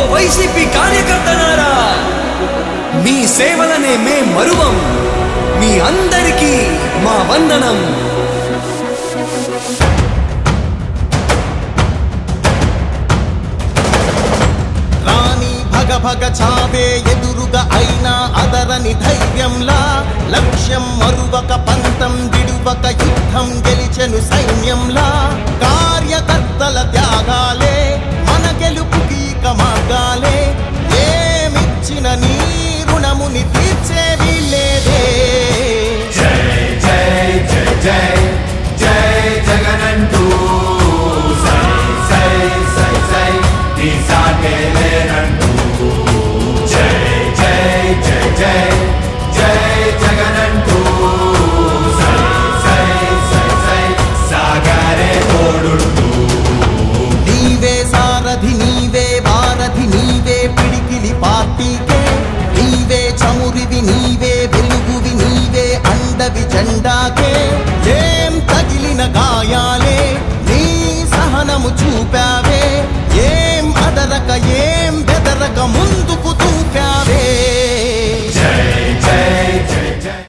YCP కార్యకర్తలారా, మీ సేవలనే మే మరువం. మీ అందరికీ మా వందనం. రాణి భగ భగ చావే ఎదురుగా అయినా అదరని ధైర్యంలా, లక్ష్యం మరువక పంతం విడువక యుద్ధం గెలిచెను సైన్యంలా. కార్యకర్తల త్యాగాలే మన గెలుపుకి మార్గాలే, ఏమిచ్చిన నీ రుణముని తీర్చేవి లేదే. జై జై జై జై జై జగనంటూ సై సై సై సై నీ సాటే లేనంటూ. జై జై జై జై జై జగనంటూ సై సై సై సై సాగరే తోడుంటూ. నీవే సారథి నీవే వారధి నీవే పిడికిలి పార్టీకే, నీవే చమురివి నీవే వెలుగువి నీవే అండవి జెండాకే. ఏం తగిలిన గాయాలే నీ సహనము చూపావే,